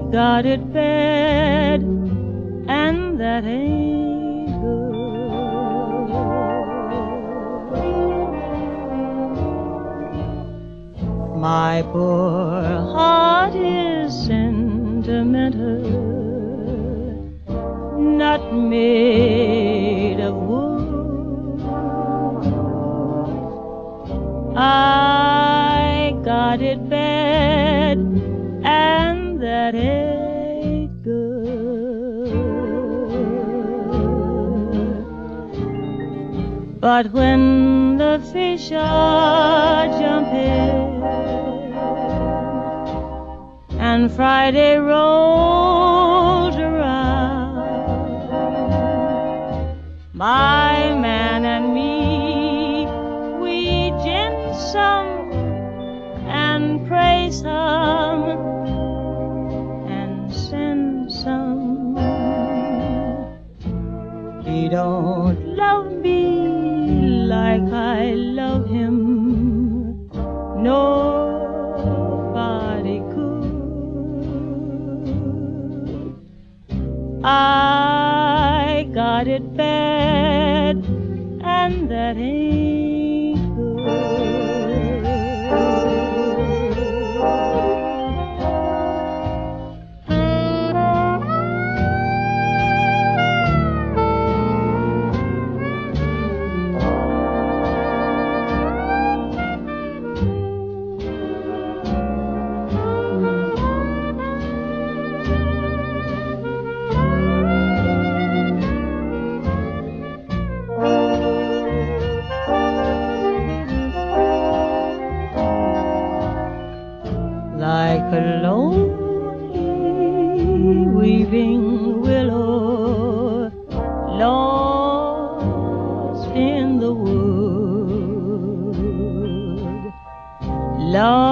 got it bad, and that ain't good. My poor heart is sentimental, not made of wood. I got it bad, and that ain't good. But when the fish are jumping and Friday rolls around, my man and me, we gin some and pray some and send some. He don't love me like I love him, nobody could. I got it bad, and that ain't good. Like a lonely weeping willow lost in the wood, lost